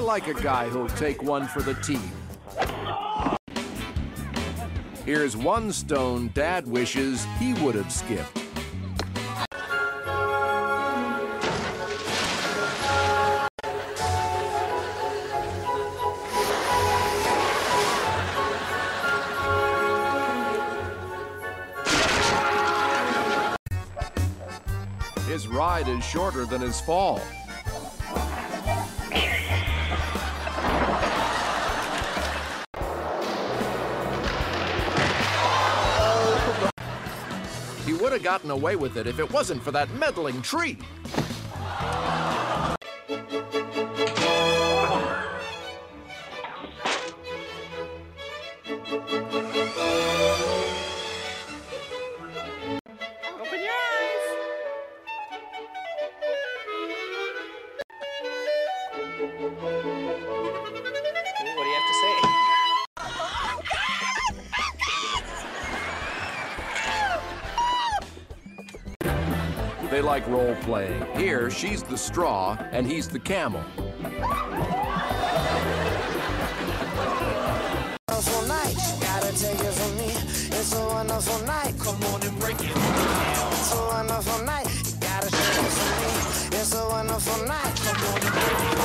like a guy who'll take one for the team. Here's one stone Dad wishes he would have skipped. His ride is shorter than his fall. He would have gotten away with it if it wasn't for that meddling tree. Open your eyes. What do you have to say? They like role-playing. Here, she's the straw, and he's the camel. Wonderful night, gotta take it from me. It's a wonderful night, come on and break it down. It's a wonderful night, gotta take it from me. It's a wonderful night, come on and break it down.